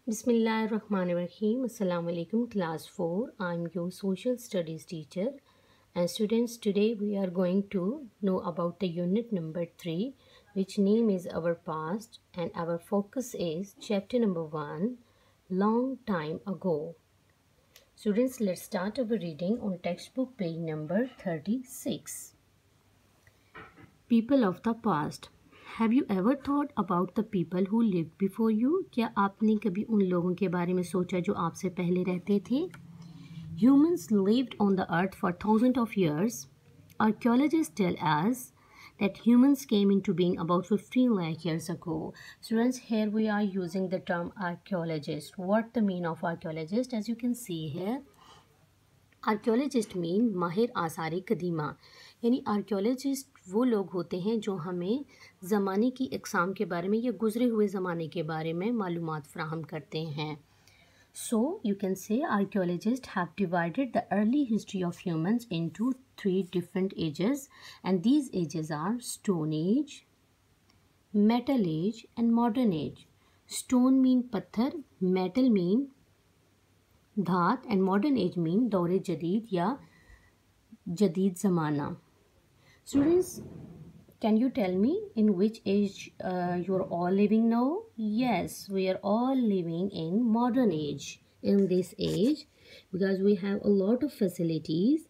Bismillahirrahmanirrahim. Assalamu alaikum, class 4. I'm your social studies teacher. And students, today we are going to know about the unit number 3, which name is Our Past, and our focus is chapter number 1, Long Time Ago. Students, let's start our reading on textbook page number 36. People of the past. Have you ever thought about the people who lived before you? क्या आपने कभी उन लोगों के बारे में सोचा जो आपसे पहले रहते थे? Humans lived on the earth for thousands of years. Archaeologists tell us that humans came into being about 15 lakh years ago. Students, here we are using the term archaeologist. What the mean of archaeologist? As you can see here, archaeologist mean माहिर आसार कदीमा, यानी archaeologist वो लोग होते हैं जो हमें ज़माने की अक़साम के बारे में या गुज़रे हुए ज़माने के बारे में मालूमात फ़राहम करते हैं. So you can say archaeologist have divided the early history of humans into 3 different ages, and these ages are stone age, metal age and modern age. Stone mean पत्थर, मेटल मीन धात, एंड मॉडर्न एज मीन दौरे जदीद या जदीद ज़माना. Students, can you tell me in which age you're all living now? Yes, we are all living in modern age. In this age, because we have a lot of facilities.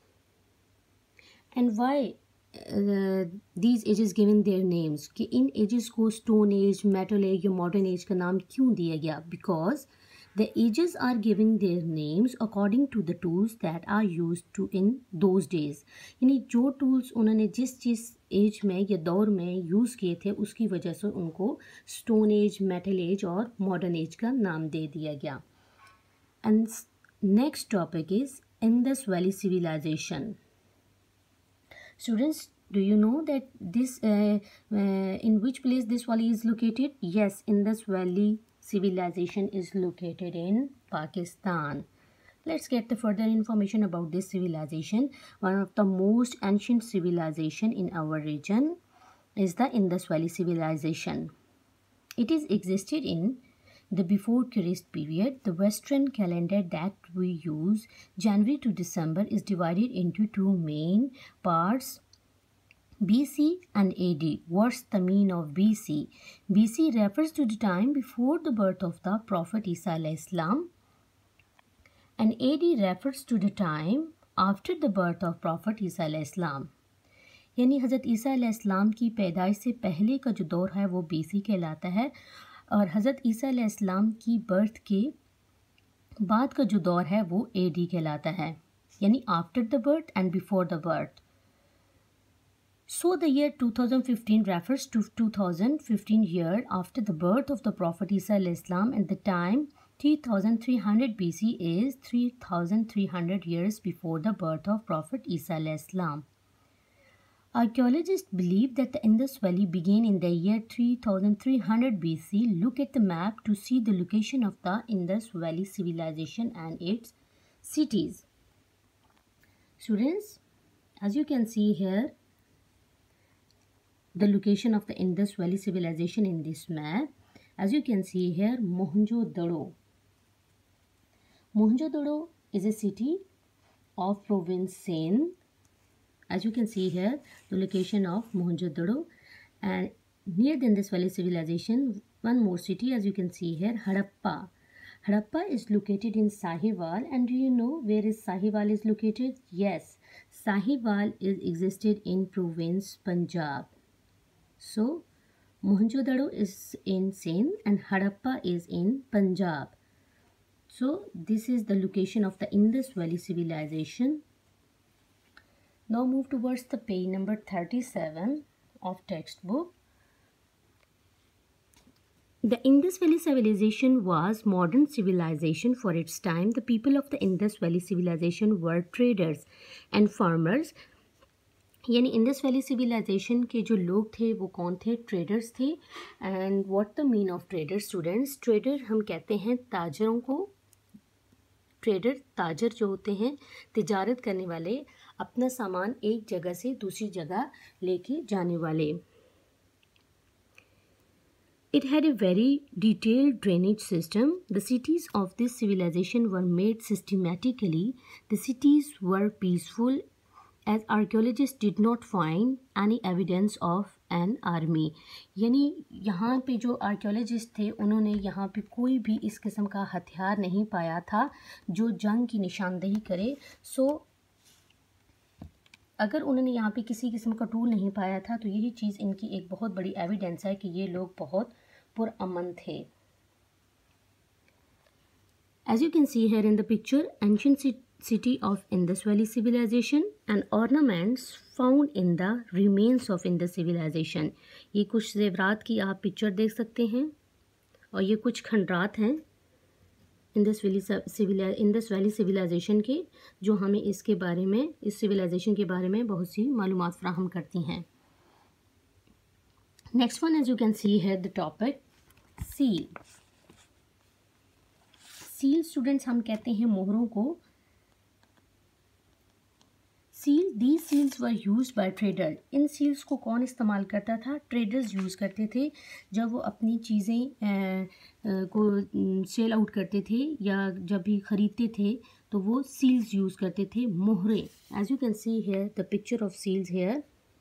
And why these ages given their names? कि इन ages को stone age, metal age या modern age का नाम क्यों दिया गया? Because the ages are giving their names according to the tools that are used to in those days. यानी जो tools उन्होंने जिस जिस एज में या दौर में यूज़ किए थे उसकी वजह से उनको स्टोन एज, मेटल एज और मॉडर्न एज का नाम दे दिया गया. And next topic is Indus valley civilisation. Students, do you know that this in which place this valley is located? Yes, Indus Valley civilization is located in Pakistan. Let's get the further information about this civilization. One of the most ancient civilization in our region is the Indus Valley civilization. It is existed in the before Christ period. The Western calendar that we use, January to December, is divided into 2 main parts, BC and AD. What's the mean of BC? BC refers to the time before the birth of the Prophet Isa alayhi salam, and AD refers to the time after the birth of Prophet Isa alayhi salam. यानी हज़रत ईसा अलैहिस्सलाम की पैदाइश से पहले का जो दौर है वो BC कहलाता है, और हज़रत ईसा अलैहिस्सलाम की बर्थ के बाद का जो दौर है वो AD कहलाता है, यानी after the birth and before the birth. So the year 2015 refers to 2015 year after the birth of the Prophet Isa alayhi salam, and the time 3300 BC is 3300 years before the birth of Prophet Isa alayhi salam. Archaeologists believe that the Indus Valley began in the year 3300 BC. Look at the map to see the location of the Indus Valley civilization and its cities. Students, as you can see here, the location of the Indus Valley civilization in this map. As you can see here, Mohenjo-daro. Mohenjo-daro is a city of province Sindh. As you can see here, the location of Mohenjo-daro, and near the Indus Valley civilization, one more city, as you can see here, Harappa. Harappa is located in Sahiwal, and do you know where is Sahiwal is located? Yes, Sahiwal is existed in province Punjab. So, Mohenjo-daro is in Sindh and Harappa is in Punjab. So, this is the location of the Indus Valley civilization. Now move towards the page number 37 of textbook. The Indus Valley civilization was modern civilization for its time. The people of the Indus Valley civilization were traders and farmers. यानी Indus valley civilisation के जो लोग थे वो कौन थे? Traders थे. And what the mean of trader? Students, trader हम कहते हैं ताजरों को. ट्रेडर ताजर जो होते हैं, तिजारत करने वाले, अपना सामान एक जगह से दूसरी जगह लेके जाने वाले. It had a very detailed drainage system. The cities of this civilization were made systematically. The cities were peaceful as archaeologists did not find any evidence of an army. यानी यहाँ पे जो आर्कियोलॉजिस्ट थे उन्होंने यहाँ पे कोई भी इस किस्म का हथियार नहीं पाया था जो जंग की निशानदेही करे. सो अगर उन्होंने यहाँ पे किसी किस्म का टूल नहीं पाया था तो यही चीज़ इनकी एक बहुत बड़ी एविडेंस है कि ये लोग बहुत पुरअमन थे. As you can see here in the picture, ancient city of Indus Valley civilization and ornaments found in the remains of Indus civilization. ये कुछ ज़ेवरात की आप पिक्चर देख सकते हैं और ये कुछ खंडरात हैं इंडस वैली सिविलाइजेशन के जो हमें इसके बारे में इस सिविलाइजेशन के बारे में बहुत सी मालूमात फ्राहम करती हैं. Next one as you can see है the topic seal. Seal students हम कहते हैं मोहरों को. Seal these seals were used by trader. इन सील्स को कौन इस्तेमाल करता था? ट्रेडर्स यूज़ करते थे जब वो अपनी चीज़ें को सेल आउट करते थे या जब भी ख़रीदते थे तो वो सील्स यूज़ करते थे, मोहरे. As you can see here the picture of seals here.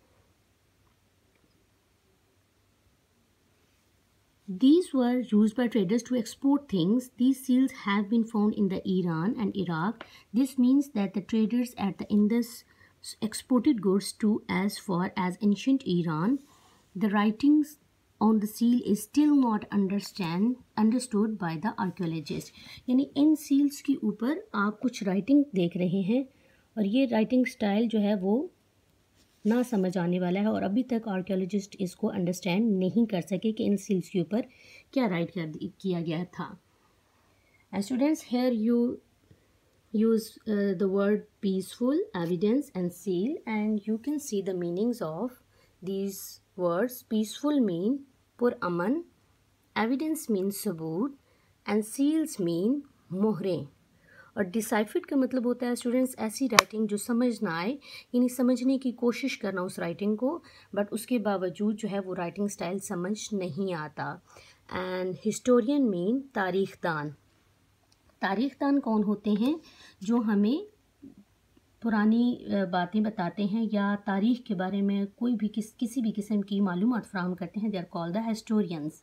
These were used by traders to export things. These seals have been found in the Iran and Iraq. This means that the traders at the Indus exported goods to as far as ancient Iran. The writings on the seal is still not understood by the archaeologists. यानी इन seals के ऊपर आप कुछ writing देख रहे हैं और ये writing style जो है वो ना समझ आने वाला है और अभी तक आर्कियोलॉजिस्ट इसको अंडरस्टैंड नहीं कर सके कि इन सील्स के ऊपर क्या राइट किया गया था. Students here you use the word peaceful, evidence and seal and you can see the meanings of these words. Peaceful mean पुरअमन, एविडेंस मीन सबूत एंड सील्स मीन मोहरें. और डिसाइफर्ड का मतलब होता है स्टूडेंट्स ऐसी राइटिंग जो समझ ना आए, यानी समझने की कोशिश करना उस राइटिंग को बट उसके बावजूद जो है वो राइटिंग स्टाइल समझ नहीं आता. एंड हिस्टोरियन मीन तारीख़दान. तारीख़दान कौन होते हैं? जो हमें पुरानी बातें बताते हैं या तारीख़ के बारे में कोई भी किसी भी किस्म की मालूमात फ़राहम करते हैं. They are called the historians.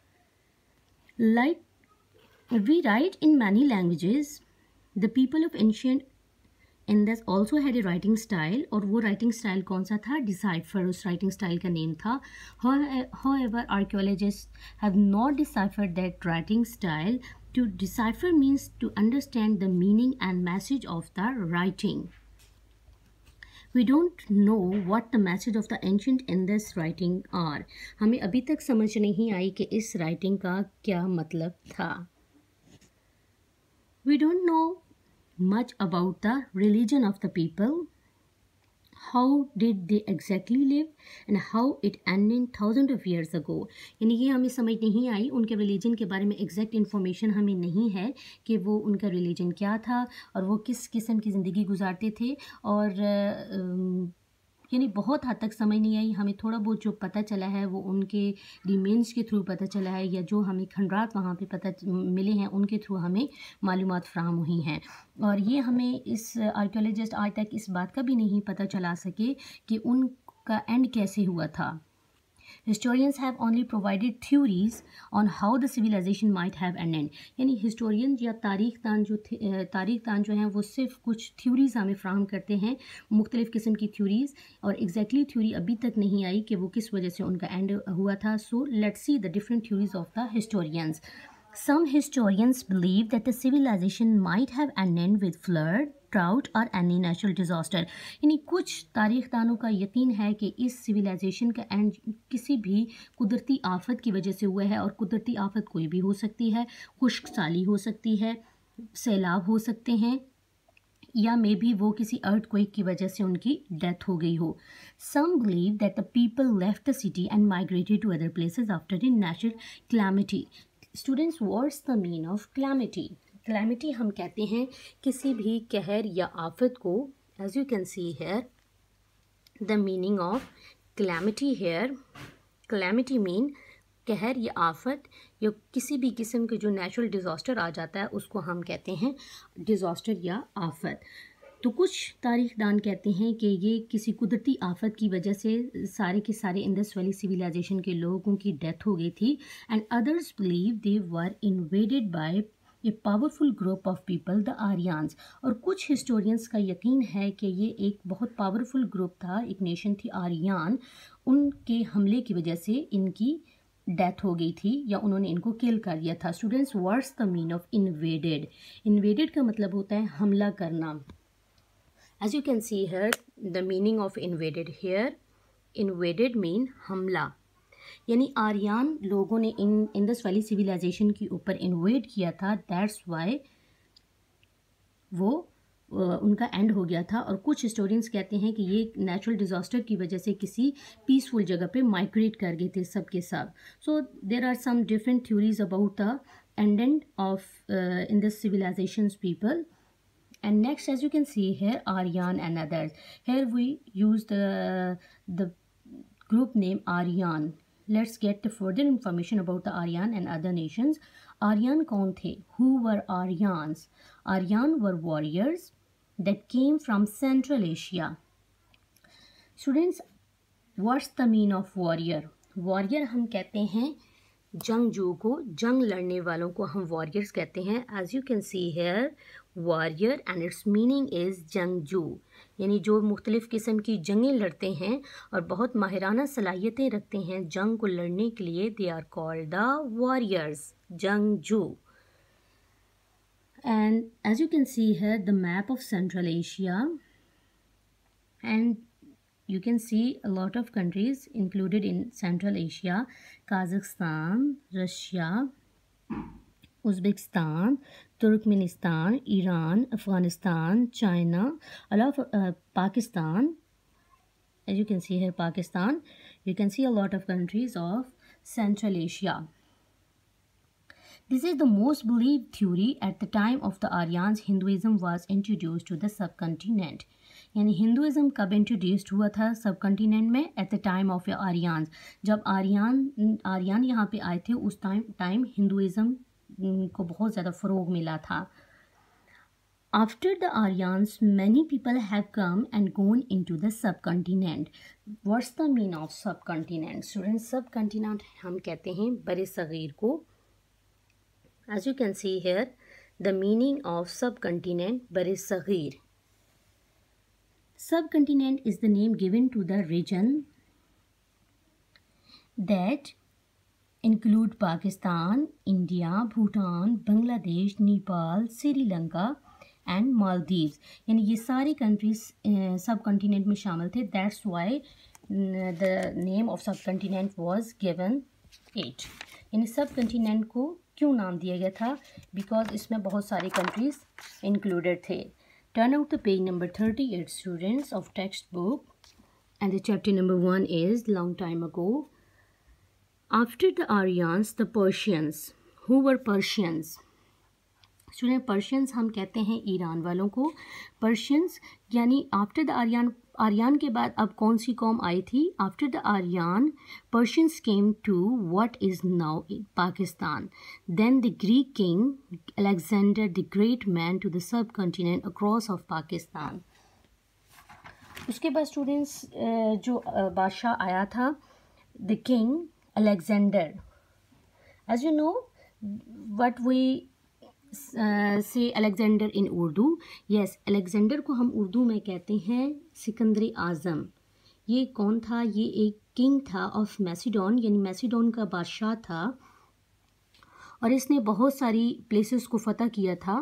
Like we write in many languages. The people of ancient Indus also had a writing style और वो writing style कौन सा था? Decipher उस writing style का नेम था. However, archaeologists have not deciphered that writing style. To decipher means to understand the meaning and message of the writing. We don't know what the message of the ancient Indus writing are. हमें अभी तक समझ नहीं आई कि इस writing का क्या मतलब था. We don't know much about the religion of the people. How did they exactly live and how it ended thousands of years ago. यानी ये हमें समझ नहीं आई, उनके रिलीजन के बारे में एग्जैक्ट इन्फॉर्मेशन हमें नहीं है कि वो उनका रिलीजन क्या था और वो किस किस्म की ज़िंदगी गुजारते थे. और यानी बहुत हद तक समझ नहीं आई. हमें थोड़ा बहुत जो पता चला है वो उनके रिमेन्स के थ्रू पता चला है या जो हमें खंडरात वहाँ पे पता मिले हैं उनके थ्रू हमें मालूमात फ्राहम हुई हैं. और ये हमें इस आर्कियोलॉजिस्ट आज तक इस बात का भी नहीं पता चला सके कि उनका एंड कैसे हुआ था. Historians have only provided theories on how the civilization might have ended. यानी हिस्टोरियन या तारीख़दान जो हैं वो सिर्फ कुछ थ्योरीज़ हमें फ्राहम करते हैं, मुख्तलिफ़ किस्म की थ्योरीज़, और एग्जैक्टली थ्योरी अभी तक नहीं आई कि वो किस वजह से उनका एंड हुआ था. So let's see the different theories of the historians. Some historians believe that the civilization might have ended with flood, drought or any natural disaster. यानी कुछ तारीख़दानों का यकीन है कि इस सिविलाइजेशन का एंड किसी भी कुदरती आफत की वजह से हुआ है. और कुदरती आफत कोई भी हो सकती है, खुश्क साली हो सकती है, सैलाब हो सकते हैं या मे भी वो किसी अर्थक्वेक की वजह से उनकी डेथ हो गई हो. Some believe that the people left the city and migrated to other places after a natural calamity. Students, what's the meaning of calamity? Calamity हम कहते हैं किसी भी कहर या आफत को. As you can see here, the meaning of calamity here. Calamity mean कहर या आफत या किसी भी किस्म के जो नेचुरल डिज़ास्टर आ जाता है उसको हम कहते हैं डिज़ास्टर या आफत। तो कुछ तारीखदान कहते हैं कि ये किसी कुदरती आफत की वजह से सारे के सारे इंडस वैली सिविलाइजेशन के लोगों की डेथ हो गई थी। And others believe they were invaded by a powerful group of people, the Aryans. और कुछ हिस्टोरियंस का यकीन है कि ये एक बहुत पावरफुल ग्रुप था, एक नेशन थी आर्यन, उनके हमले की वजह से इनकी डेथ हो गई थी या उन्होंने इनको किल कर दिया था। Students, what's the mean of invaded? Invaded का मतलब होता है हमला करना। As you can see here, the meaning of invaded here, invaded mean हमला, यानी आर्यन लोगों ने इंडस वैली सिविलाइजेशन के ऊपर इन्वेड किया था, दैट्स वाई वो उनका एंड हो गया था। और कुछ हिस्टोरियंस कहते हैं कि ये नेचुरल डिज़ास्टर की वजह से किसी पीसफुल जगह पे माइग्रेट कर गए थे सब के सब। So there are some different theories about the end of Indus civilizations people. And next, as you can see here, Aryan and others. Here we use the group name Aryan. Let's get the further information about the Aryan and other nations. Aryan कौन थे? Who were Aryans? Aryan were warriors that came from Central Asia. Students, what's the mean of warrior? Warrior हम कहते हैं जंगजू को, जंग लड़ने वालों को हम वॉरियर्स कहते हैं। As you can see here, warrior and its meaning is जंगजू, यानी जो मुख्तलिफ़ किस्म की जंगें लड़ते हैं और बहुत माहिराना सलाहियतें रखते हैं जंग को लड़ने के लिए, they are called the warriors, जंगजू। And as you can see here the map of Central Asia, and you can see a lot of countries included in Central Asia: Kazakhstan, Russia, Uzbekistan, Turkmenistan, Iran, Afghanistan, China, a lot of Pakistan. As you can see here, Pakistan. You can see a lot of countries of Central Asia. This is the most believed theory. At the time of the Aryans, Hinduism was introduced to the subcontinent. यानी हिंदुज़म कब introduced हुआ था subcontinent में? At the time of Aryan, जब आर्यन यहाँ पे आए थे उस टाइम हिंदुज़म को बहुत ज़्यादा फ़रोग मिला था। After the Aryans many people have come and gone into the subcontinent. What's the mean of subcontinent? Students, subcontinent हम कहते हैं बरे सग़ीर को। As you can see here the meaning of subcontinent, बरे सग़ीर। Subcontinent is the name given to the region that include Pakistan, India, Bhutan, Bangladesh, Nepal, Sri Lanka and Maldives. यानी ये सारी countries subcontinent में शामिल थे, that's why the name of subcontinent was given it. यानी subcontinent को क्यों नाम दिया गया था? Because इसमें बहुत सारी countries included थे। Turn out the page number 38, students, of textbook, and the chapter number 1 is Long Time Ago. After the Aryans, the Persians. Who were Persians? Students, Persians हम कहते हैं ईरान वालों को। Persians यानी आफ्टर द आर्यन के बाद अब कौन सी कौम आई थी? After the Aryan, Persians came to what is now Pakistan. Then the Greek king Alexander the Great man to the subcontinent across of Pakistan. उसके बाद स्टूडेंट्स जो बादशाह आया था, the king Alexander. As you know what we say Alexander in Urdu? Yes, Alexander को हम उर्दू में कहते हैं सिकंदर आज़म। ये कौन था? ये एक किंग था ऑफ मैसिडोन, यानी मैसिडोन का बादशाह था और इसने बहुत सारी प्लेसेस को फतह किया था।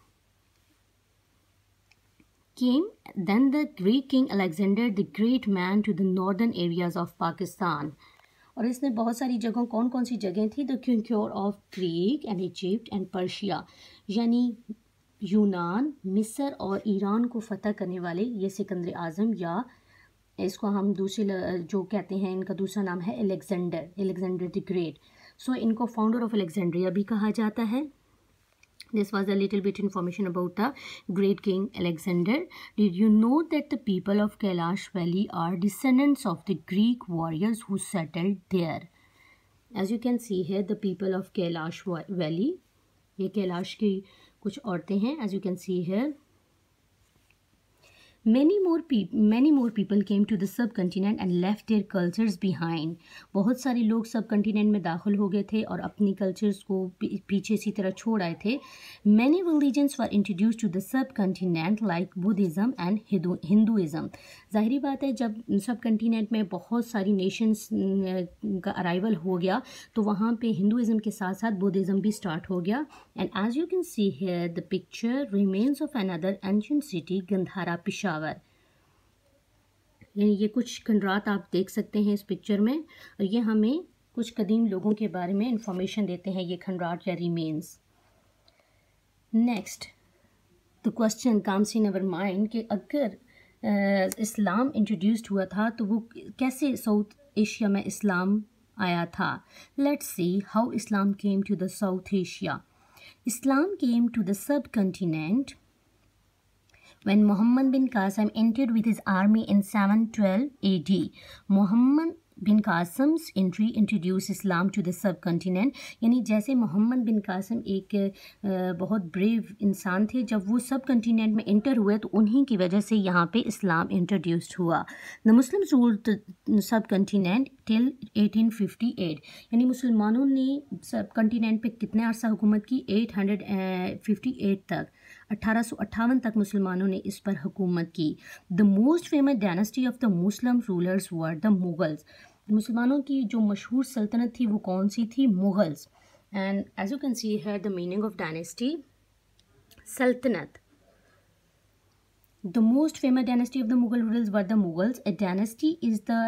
Then the Greek king Alexander the Great man to the northern areas of Pakistan. और इसने बहुत सारी जगहों, कौन कौन सी जगह थी? The conquer of Greek and Egypt and Persia, यानी यूनान, मिस्र और ईरान को फतह करने वाले ये सिकंदर आज़म, या इसको हम दूसरे जो कहते हैं इनका दूसरा नाम है अलेक्जेंडर द ग्रेट। सो इनको फाउंडर ऑफ अलेक्जेंड्रिया भी कहा जाता है। This was a little bit information about the great king Alexander. Did you know that the people of Kailash Valley are descendants of the Greek warriors who settled there? As you can see here, the people of Kailash Valley. ये कैलाश की कुछ औरतें हैं. As you can see here, many more people came to the subcontinent and left their cultures behind. बहुत सारे लोग सब continent में दाखिल हो गए थे और अपनी कल्चर्स को पीछे इसी तरह छोड़ आए थे. Many religions were introduced to the subcontinent like Buddhism and Hinduism. ज़ाहिरी बात है, जब सब कंटिनेंट में बहुत सारी नेशंस का अराइवल हो गया तो वहाँ पे हिंदुज़म के साथ साथ बुद्धिज़्म भी स्टार्ट हो गया. And as you can see here the picture remains of another ancient city Gandhara Peshawar. यानी ये कुछ खंडरात आप देख सकते हैं इस पिक्चर में, और ये हमें कुछ कदीम लोगों के बारे में इंफॉर्मेशन देते हैं, ये खंडरात या remains. Next the question comes in our mind कि अगर इस्लाम इंट्रोड्यूस्ड हुआ था तो वो कैसे साउथ एशिया में इस्लाम आया था. Let's see how Islam came to the South Asia. Islam came to the subcontinent when Muhammad bin Qasim entered with his army in 712 AD. Muhammad bin Qasim's entry introduce Islam to the subcontinent. यानी जैसे मोहम्मद बिन कासम एक बहुत brave इंसान थे, जब वो सब continent में इंटर हुए तो उन्हीं की वजह से यहाँ पे इस्लाम इंट्रोड्यूस्ड हुआ. The Muslims ruled subcontinent till 1858. यानी मुसलमानों ने सब कंटिनेंट पे कितने अरसा हुकूमत की? 858 तक, 1858 तक मुसलमानों ने इस पर हुकूमत की. The most famous dynasty of the Muslim rulers were the Mughals. मुसलमानों की जो मशहूर सल्तनत थी वो कौन सी थी? Mughals. And as you can see here the meaning of dynasty, सल्तनत. The most famous dynasty of the Mughal rulers were the Mughals. A dynasty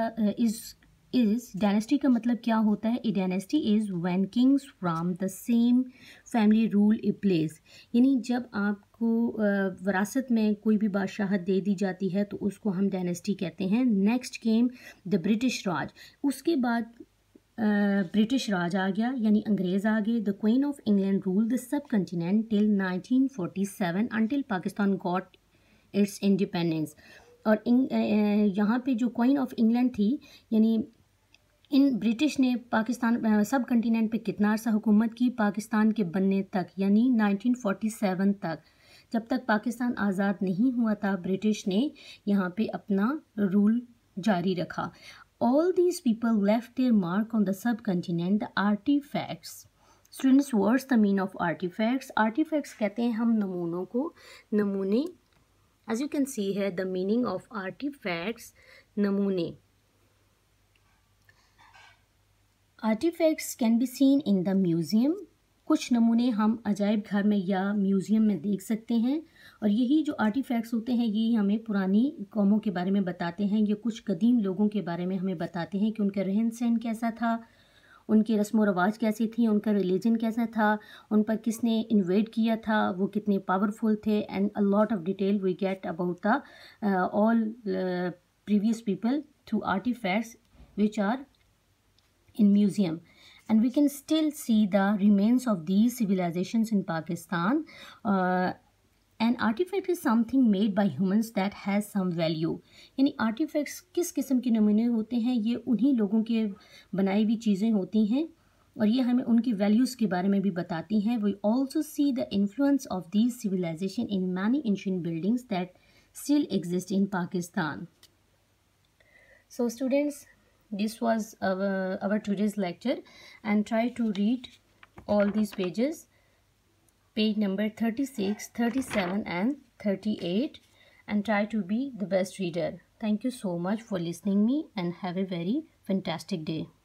is dynasty का मतलब क्या होता है? A dynasty is when kings from the same family rule a place. यानी जब आपको विरासत में कोई भी बादशाहत दे दी जाती है तो उसको हम डायनेस्टी कहते हैं. Next came the British Raj. उसके बाद ब्रिटिश राज आ गया, यानी अंग्रेज़ आ गए. The queen of England rule the subcontinent till 1947 until Pakistan got its independence. और यहाँ पे जो क्वीन ऑफ इंग्लैंड थी, यानी इन ब्रिटिश ने पाकिस्तान सब कंटिनेंट पे कितना अर्सा हुकूमत की? पाकिस्तान के बनने तक, यानी 1947 तक. जब तक पाकिस्तान आज़ाद नहीं हुआ था ब्रिटिश ने यहाँ पे अपना रूल जारी रखा. All these people left their mark on the subcontinent. The artifacts. Students, what's the mean of artifacts? Artifacts कहते हैं हम नमूनों को. नमूने, as you can see here the meaning of artifacts, नमूने. Artifacts can be seen in the museum. कुछ नमूने हम अजायब घर में या म्यूज़ियम में देख सकते हैं, और यही जो आर्टिफैक्ट्स होते हैं ये हमें पुरानी कौमों के बारे में बताते हैं. ये कुछ कदीम लोगों के बारे में हमें बताते हैं कि उनका रहन सहन कैसा था, उनके रस्म व रवाज कैसे थी, उनका रिलीजन कैसा था, उन पर किसने इन्वेड किया था, वो कितने पावरफुल थे. And a lot of detail we get about the all previous people through artifacts which are in museum. And we can still see the remains of these civilizations in Pakistan. An artifact is something made by humans that has some value. यानी artifacts किस किस्म के नमूने होते हैं? ये उन्हीं लोगों के बनाई हुई चीज़ें होती हैं और ये हमें उनकी वैल्यूज़ के बारे में भी बताती हैं. We also see the influence of these civilization in many ancient buildings that still exist in Pakistan. So students, this was our today's lecture, and try to read all these pages, page number 36, 37 and 38, and try to be the best reader. Thank you so much for listening me, and have a very fantastic day.